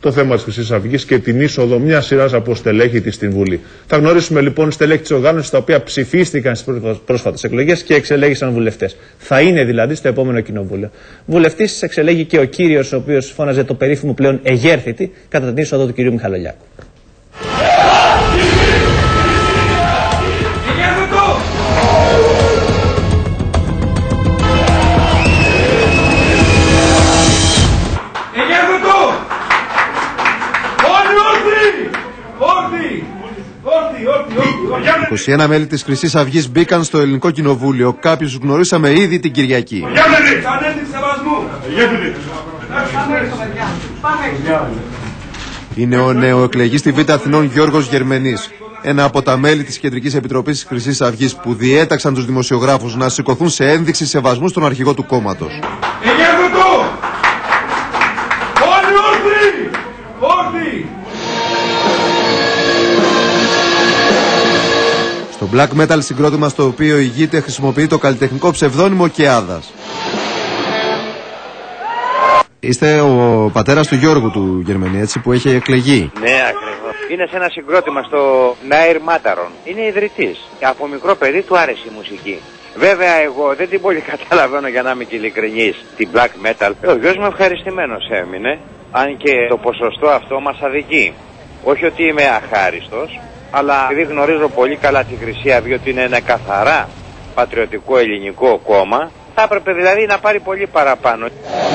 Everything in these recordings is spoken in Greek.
το θέμα της Χρυσής Αυγής και την είσοδο μια σειράς από στελέχη της στην Βουλή. Θα γνωρίσουμε λοιπόν στελέχη της οργάνωσης τα οποία ψηφίστηκαν στις πρόσφατες εκλογές και εξελέγησαν βουλευτές. Θα είναι δηλαδή στο επόμενο κοινοβούλιο. Βουλευτής εξελέγει και ο κύριος, ο οποίος φώναζε το περίφημο πλέον εγέρθητη κατά την είσοδο του κυρίου Μιχαλολιάκου. Οι 21 μέλη της Χρυσής Αυγής μπήκαν στο Ελληνικό Κοινοβούλιο. Κάποιους γνωρίσαμε ήδη την Κυριακή. Είναι ο νεοεκλεγής στη Β' Αθηνών Γιώργος Γερμενής. Ένα από τα μέλη της Κεντρικής Επιτροπής της Χρυσής Αυγής που διέταξαν τους δημοσιογράφους να σηκωθούν σε ένδειξη σεβασμού στον αρχηγό του κόμματος. Το black metal συγκρότημα στο οποίο ηγείται χρησιμοποιεί το καλλιτεχνικό ψευδόνυμο Κεάδας. Είστε ο πατέρας του Γιώργου του Γερμενή, έτσι, που έχει εκλεγεί. Ναι, ακριβώς. Είναι σε ένα συγκρότημα στο Νάιρ Μάταρον. Είναι ιδρυτής. Και από μικρό παιδί του άρεσε η μουσική. Βέβαια εγώ δεν την πολύ καταλαβαίνω, για να είμαι και ειλικρινής, την black metal. Ο γιος μου ευχαριστημένος έμεινε, αν και το ποσοστό αυτό μας αδικεί. Όχι ότι είμαι αχάριστος, αλλά επειδή γνωρίζω πολύ καλά τη Χρυσή Αυγή ότι είναι ένα καθαρά πατριωτικό ελληνικό κόμμα, θα έπρεπε δηλαδή να πάρει πολύ παραπάνω.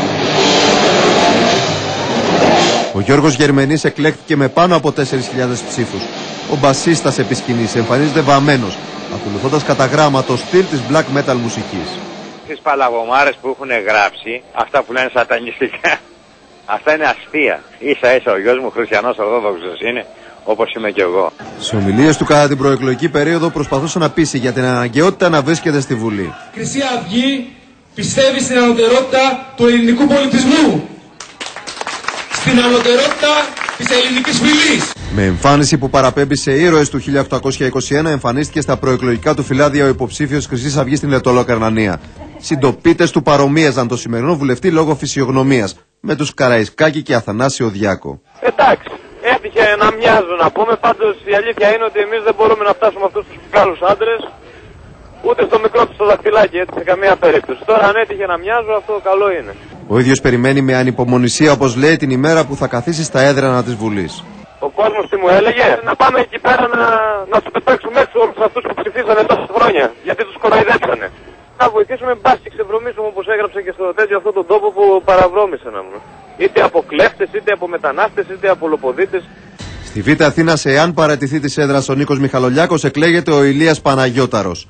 Ο Γιώργος Γερμενής εκλέχθηκε με πάνω από 4.000 ψήφους. Ο μπασίστας επί σκηνής εμφανίζεται βαμμένος, ακολουθώντας κατά γράμμα το στυλ της black metal μουσικής. Τις παλαβομάρες που έχουν γράψει, αυτά που λένε σατανιστικά, αυτά είναι αστεία. Ίσα ίσα ο γιος μου χριστιανός ορθόδοξος είναι, όπως είμαι και εγώ. Σε ομιλίες του κατά την προεκλογική περίοδο προσπαθούσε να πείσει για την αναγκαιότητα να βρίσκεται στη Βουλή. Η Χρυσή Αυγή πιστεύει στην ανωτερότητα του ελληνικού πολιτισμού. Στην ανωτερότητα της ελληνικής φυλής. Με εμφάνιση που παραπέμπει σε ήρωες του 1821, εμφανίστηκε στα προεκλογικά του φυλάδια ο υποψήφιος Χρυσής Αυγής στην Λετωλοκαρνανία. Συντοπίτες του παρομοίαζαν το σημερινό βουλευτή λόγω φυσιογνωμίας με τους Καραϊσκάκη και Αθανάσιο Διάκο. Εντάξει. Έτυχε να μοιάζουν, να πούμε. Πάντως η αλήθεια είναι ότι εμείς δεν μπορούμε να φτάσουμε αυτούς τους μεγάλους άντρες ούτε στο μικρό του στο δαχτυλάκι, έτσι, σε καμία περίπτωση. Τώρα αν έτυχε να μοιάζουν, αυτό καλό είναι. Ο ίδιος περιμένει με ανυπομονησία, όπως λέει, την ημέρα που θα καθίσει στα έδρανα της Βουλής. Ο κόσμος τι μου έλεγε, να πάμε εκεί πέρα να τους πετάξουμε έξω όλους αυτούς που ψηφίσανε τόσα χρόνια, γιατί τους κοροϊδέψανε. Να βοηθήσουμε, μπας και ξεβρωμίσουμε, όπως έγραψε και στο τέτοιο αυτόν τον τόπο που παραβρώμησαν. Είτε από κλέφτες, είτε από μετανάστες, είτε από λοποδίτες. Στη Β' Αθήνας, εάν παρατηθεί της έδρας ο Νίκος Μιχαλολιάκος, εκλέγεται ο Ηλίας Παναγιώταρος.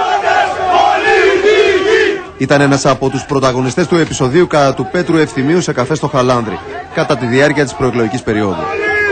Ήταν ένας από τους πρωταγωνιστές του επεισοδίου κατά του Πέτρου Ευθυμίου σε καφέ στο Χαλάνδρη, κατά τη διάρκεια της προεκλογικής περίοδου.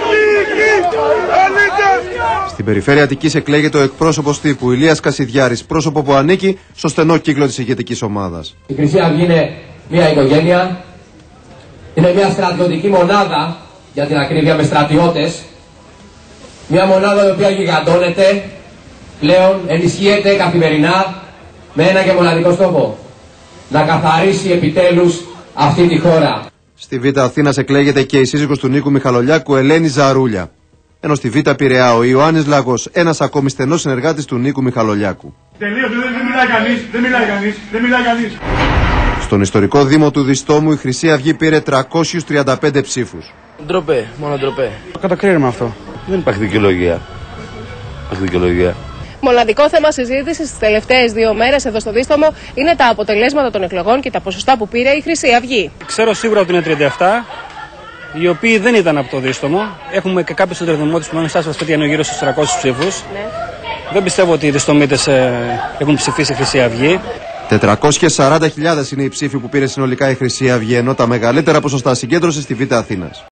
Στην περιφέρεια Αττικής εκλέγεται ο εκπρόσωπος τύπου Ηλίας Κασιδιάρης, πρόσωπο που ανήκει στο στενό κύκλο της ηγετικής ομάδας. Η Χρυσή Αυγή είναι μια οικογένεια, είναι μια στρατιωτική μονάδα, για την ακρίβεια, με στρατιώτες. Μια μονάδα η οποία γιγαντώνεται, πλέον ενισχύεται καθημερινά με ένα και μοναδικό στόχο: να καθαρίσει επιτέλους αυτή τη χώρα. Στη Β' Αθήνας εκλέγεται και η σύζυγος του Νίκου Μιχαλολιάκου, Ελένη Ζαρούλια. Ενώ στη Β' Πειραιά ο Ιωάννης Λαγός, ένας ακόμη στενός συνεργάτης του Νίκου Μιχαλολιάκου. Τελείωσε, δεν μιλάει κανείς. Στον ιστορικό Δήμο του Διστόμου η Χρυσή Αυγή πήρε 335 ψήφους. Ντροπέ, μόνο ντροπέ. Κατακρίνουμε αυτό. Δεν υπάρχει δικαιολογία. Μοναδικό θέμα συζήτησης τις τελευταίες 2 μέρες εδώ στο Δίστομο είναι τα αποτελέσματα των εκλογών και τα ποσοστά που πήρε η Χρυσή Αυγή. Ξέρω σίγουρα ότι είναι 37, οι οποίοι δεν ήταν από το Δίστομο. Έχουμε και κάποιους συνδεδεμότες που μένουν στα σπίτια είναι γύρω στους 300 ψήφους. Ναι. Δεν πιστεύω ότι οι Διστομίτες έχουν ψηφίσει Χρυσή Αυγή. 440.000 είναι οι ψήφοι που πήρε συνολικά η Χρυσή Αυγή, ενώ τα μεγαλύτερα ποσοστά συγκέντρωσε στη Β' Αθήνας.